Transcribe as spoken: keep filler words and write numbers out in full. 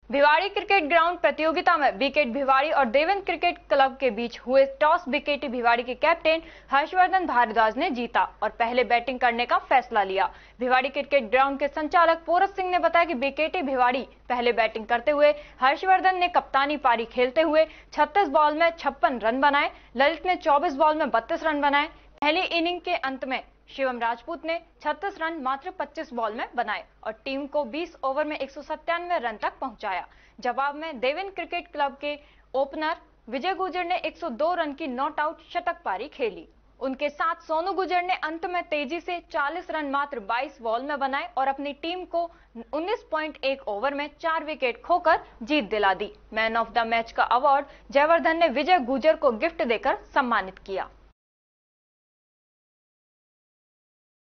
Bhiwadi cricket ground प्रतियोगिता में BKT Bhiwadi और देवेंद्र क्रिकेट क्लब के बीच हुए टॉस बीकेटी भिवाड़ी के कैप्टन हर्षवर्धन भारद्वाज ने जीता और पहले बैटिंग करने का फैसला लिया। भिवाड़ी क्रिकेट ग्राउंड के संचालक पोरस सिंह ने बताया कि बीकेटी भिवाड़ी पहले बैटिंग करते हुए हर्षवर्धन ने कप्तानी पारी खेलते हुए छत्तीस बॉल में छप्पन रन बनाए। ललित ने चौबीस बॉल में बत्तीस रन बनाए। पहली इनिंग के अंत में शिवम राजपूत ने छत्तीस रन मात्र पच्चीस बॉल में बनाए और टीम को बीस ओवर में एक सौ सत्तानवे रन तक पहुंचाया। जवाब में देवेंद्र क्रिकेट क्लब के ओपनर विजय गुर्जर ने एक सौ दो रन की नॉट आउट शतक पारी खेली। उनके साथ सोनू गुर्जर ने अंत में तेजी से चालीस रन मात्र बाईस बॉल में बनाए और अपनी टीम को उन्नीस पॉइंट एक ओवर में चार विकेट खोकर जीत दिला दी। मैन ऑफ द मैच का अवार्ड जयवर्धन ने विजय गुर्जर को गिफ्ट देकर सम्मानित किया।